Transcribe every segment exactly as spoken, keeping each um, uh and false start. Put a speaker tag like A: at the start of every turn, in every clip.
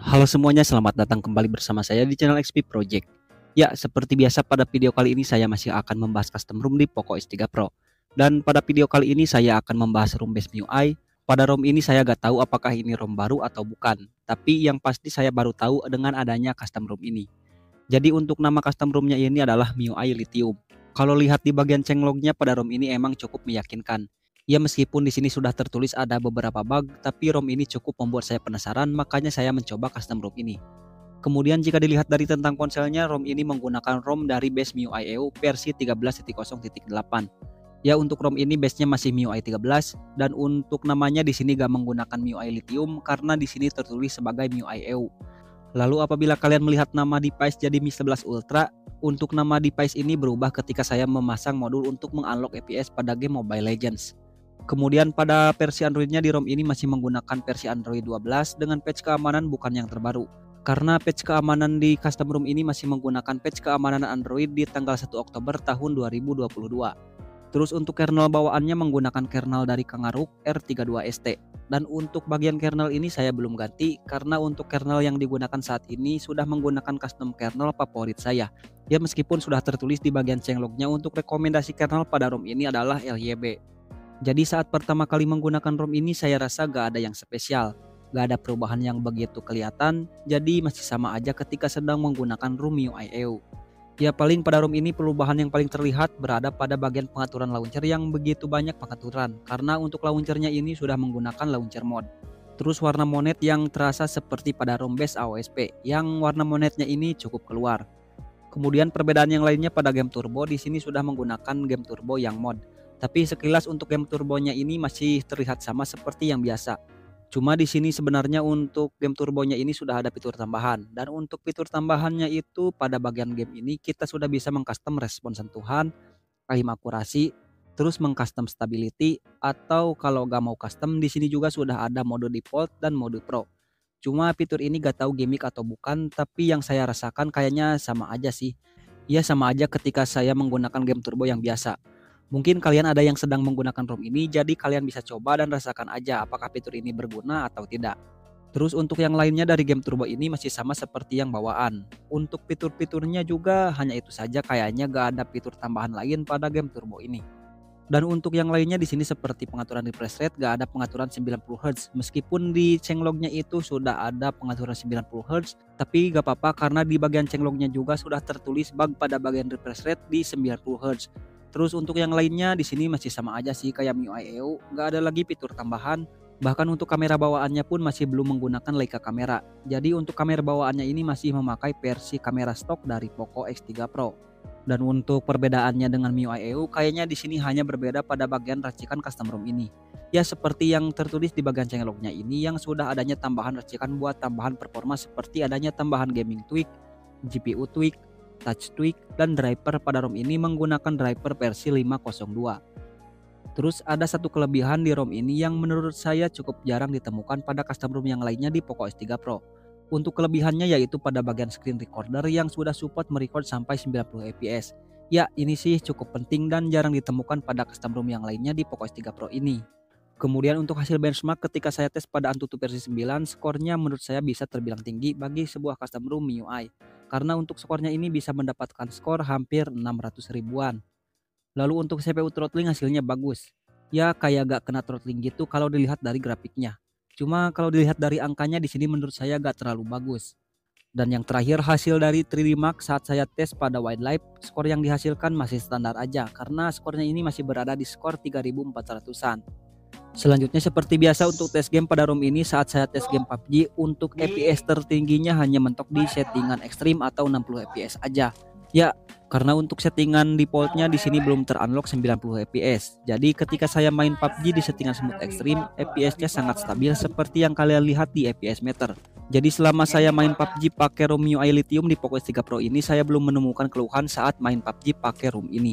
A: Halo semuanya, selamat datang kembali bersama saya di channel X P Project. Ya, seperti biasa pada video kali ini saya masih akan membahas custom ROM di Poco X tiga Pro. Dan pada video kali ini saya akan membahas ROM base M I U I. Pada ROM ini saya gak tahu apakah ini ROM baru atau bukan. Tapi yang pasti saya baru tahu dengan adanya custom ROM ini. Jadi untuk nama custom ROM-nya ini adalah M I U I Lithium. Kalau lihat di bagian changelognya pada ROM ini emang cukup meyakinkan. Ya meskipun di sini sudah tertulis ada beberapa bug, tapi ROM ini cukup membuat saya penasaran, makanya saya mencoba custom ROM ini. Kemudian jika dilihat dari tentang ponselnya, ROM ini menggunakan ROM dari base M I U I E U versi tiga belas titik nol titik delapan. Ya untuk ROM ini base-nya masih M I U I tiga belas dan untuk namanya di sini gak menggunakan M I U I Lithium karena di sini tertulis sebagai M I U I E U. Lalu apabila kalian melihat nama device jadi Mi sebelas Ultra, untuk nama device ini berubah ketika saya memasang modul untuk mengunlock F P S pada game Mobile Legends. Kemudian pada versi Androidnya di ROM ini masih menggunakan versi Android dua belas dengan patch keamanan bukan yang terbaru. Karena patch keamanan di custom ROM ini masih menggunakan patch keamanan Android di tanggal satu Oktober tahun dua ribu dua puluh dua. Terus untuk kernel bawaannya menggunakan kernel dari Kangaroo R tiga puluh dua S T. Dan untuk bagian kernel ini saya belum ganti karena untuk kernel yang digunakan saat ini sudah menggunakan custom kernel favorit saya. Ya meskipun sudah tertulis di bagian changelognya untuk rekomendasi kernel pada ROM ini adalah L Y B. Jadi saat pertama kali menggunakan ROM ini saya rasa gak ada yang spesial, gak ada perubahan yang begitu kelihatan, jadi masih sama aja ketika sedang menggunakan ROM M I U I E U. Ya paling pada ROM ini perubahan yang paling terlihat berada pada bagian pengaturan launcher yang begitu banyak pengaturan, karena untuk launchernya ini sudah menggunakan launcher mode. Terus warna monet yang terasa seperti pada ROM base A O S P, yang warna monetnya ini cukup keluar. Kemudian perbedaan yang lainnya pada game turbo di sini sudah menggunakan game turbo yang mod. Tapi sekilas untuk game turbonya ini masih terlihat sama seperti yang biasa. Cuma di sini sebenarnya untuk game turbonya ini sudah ada fitur tambahan. Dan untuk fitur tambahannya itu pada bagian game ini kita sudah bisa mengcustom respon sentuhan, aim akurasi, terus mengcustom stability, atau kalau gak mau custom di sini juga sudah ada mode default dan mode pro. Cuma fitur ini gak tahu gimmick atau bukan, tapi yang saya rasakan kayaknya sama aja sih. Ya sama aja ketika saya menggunakan game turbo yang biasa. Mungkin kalian ada yang sedang menggunakan ROM ini, jadi kalian bisa coba dan rasakan aja apakah fitur ini berguna atau tidak. Terus untuk yang lainnya dari game turbo ini masih sama seperti yang bawaan. Untuk fitur-fiturnya juga hanya itu saja, kayaknya gak ada fitur tambahan lain pada game turbo ini. Dan untuk yang lainnya di sini seperti pengaturan refresh rate gak ada pengaturan sembilan puluh hertz. Meskipun di changelognya itu sudah ada pengaturan sembilan puluh hertz, tapi gak apa-apa karena di bagian changelognya juga sudah tertulis bug pada bagian refresh rate di sembilan puluh hertz. Terus untuk yang lainnya di sini masih sama aja sih kayak M I U I E U, gak ada lagi fitur tambahan. Bahkan untuk kamera bawaannya pun masih belum menggunakan Leica kamera. Jadi untuk kamera bawaannya ini masih memakai versi kamera stok dari Poco X tiga Pro. Dan untuk perbedaannya dengan M I U I E U kayaknya di sini hanya berbeda pada bagian racikan custom ROM ini. Ya seperti yang tertulis di bagian changelognya ini yang sudah adanya tambahan racikan buat tambahan performa seperti adanya tambahan gaming tweak, G P U tweak, touch tweak, dan driver pada ROM ini menggunakan driver versi lima nol dua. Terus ada satu kelebihan di ROM ini yang menurut saya cukup jarang ditemukan pada custom ROM yang lainnya di Poco X tiga Pro. Untuk kelebihannya yaitu pada bagian screen recorder yang sudah support merecord sampai sembilan puluh F P S. Ya ini sih cukup penting dan jarang ditemukan pada custom ROM yang lainnya di Poco X tiga Pro ini. Kemudian untuk hasil benchmark ketika saya tes pada Antutu versi sembilan, skornya menurut saya bisa terbilang tinggi bagi sebuah custom ROM M I U I. Karena untuk skornya ini bisa mendapatkan skor hampir enam ratus ribuan. Lalu untuk C P U throttling hasilnya bagus. Ya kayak gak kena throttling gitu kalau dilihat dari grafiknya. Cuma kalau dilihat dari angkanya di sini menurut saya gak terlalu bagus. Dan yang terakhir hasil dari tiga D Mark saat saya tes pada Wildlife, skor yang dihasilkan masih standar aja karena skornya ini masih berada di skor tiga ribu empat ratusan. Selanjutnya seperti biasa untuk tes game pada ROM ini saat saya tes game P U B G untuk F P S tertingginya hanya mentok di settingan ekstrim atau enam puluh F P S aja. Ya, karena untuk settingan defaultnya di sini belum terunlock sembilan puluh F P S. Jadi ketika saya main P U B G di settingan smooth ekstrim, F P S-nya sangat stabil seperti yang kalian lihat di F P S meter. Jadi selama saya main P U B G pakai ROM M I U I Lithium di Poco X tiga Pro ini saya belum menemukan keluhan saat main P U B G pakai ROM ini.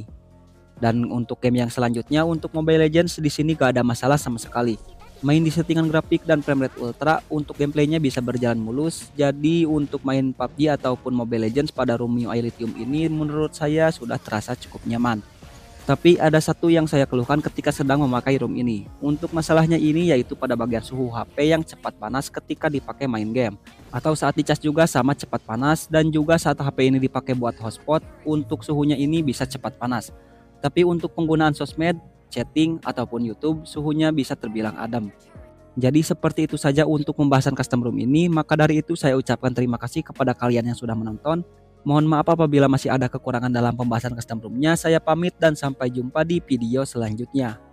A: Dan untuk game yang selanjutnya untuk Mobile Legends di sini gak ada masalah sama sekali. Main di settingan grafik dan frame rate ultra untuk gameplaynya bisa berjalan mulus. Jadi untuk main P U B G ataupun Mobile Legends pada ROM M I U I Lithium ini menurut saya sudah terasa cukup nyaman. Tapi ada satu yang saya keluhkan ketika sedang memakai room ini. Untuk masalahnya ini yaitu pada bagian suhu H P yang cepat panas ketika dipakai main game. Atau saat dicas juga sama cepat panas, dan juga saat H P ini dipakai buat hotspot, untuk suhunya ini bisa cepat panas. Tapi untuk penggunaan sosmed, chatting, ataupun YouTube, suhunya bisa terbilang adem. Jadi seperti itu saja untuk pembahasan custom room ini. Maka dari itu saya ucapkan terima kasih kepada kalian yang sudah menonton. Mohon maaf apabila masih ada kekurangan dalam pembahasan custom roomnya. Saya pamit dan sampai jumpa di video selanjutnya.